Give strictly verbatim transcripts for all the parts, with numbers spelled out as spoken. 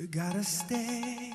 You gotta stay.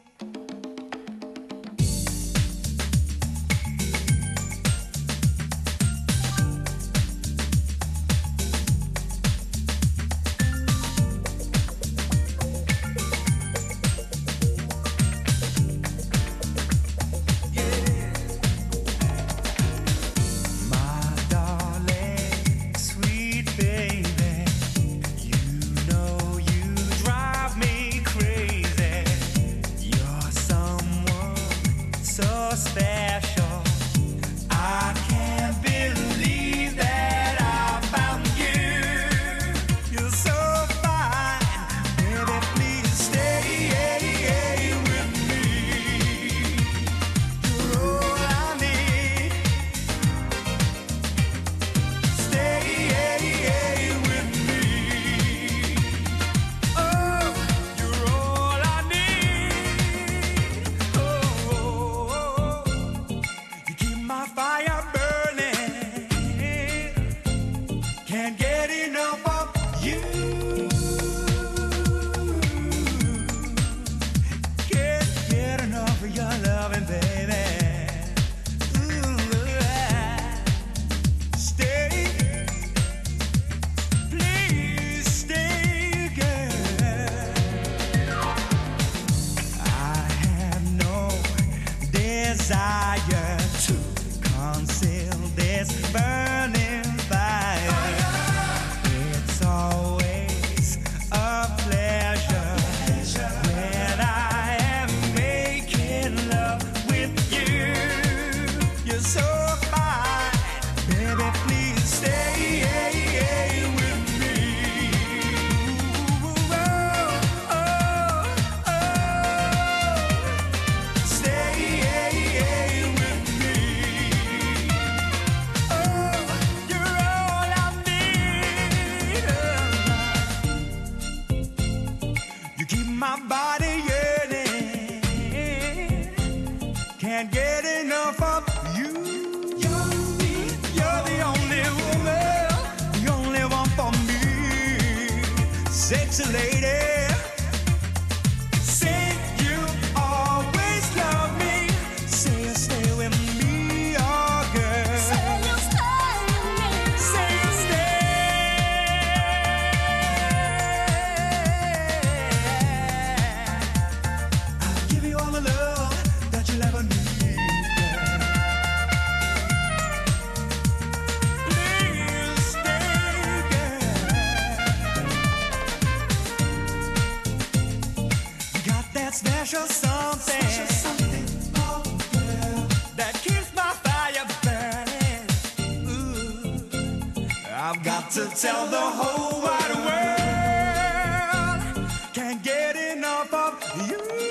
Desire to conceal this burning fire. It's always a pleasure when I am making love with you. You're so fine, baby, please stay with me. Ooh, oh, oh, oh. Stay my body yearning, can't get enough of you. You're the, you're the only woman, the only one for me. Sexy lady, say you always love me. Say you stay with me, oh girl. Say you stay with me. Say you stay. Special something, special something, oh girl, that keeps my fire burning. Ooh, I've got to tell the whole wide world, can't get enough of you.